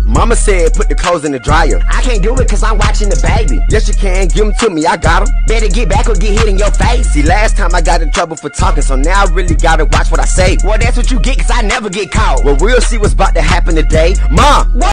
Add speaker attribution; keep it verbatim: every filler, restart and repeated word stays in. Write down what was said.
Speaker 1: Mama said put the clothes in the dryer.
Speaker 2: I can't do it cause I'm watching the baby.
Speaker 1: Yes you can, give them to me, I got them.
Speaker 2: Better get back or get hit in your face.
Speaker 1: See, last time I got in trouble for talking, so now I really gotta watch what I say.
Speaker 2: Well, that's what you get cause I never get caught.
Speaker 1: Well, we'll see what's about to happen today. Mom!
Speaker 2: What?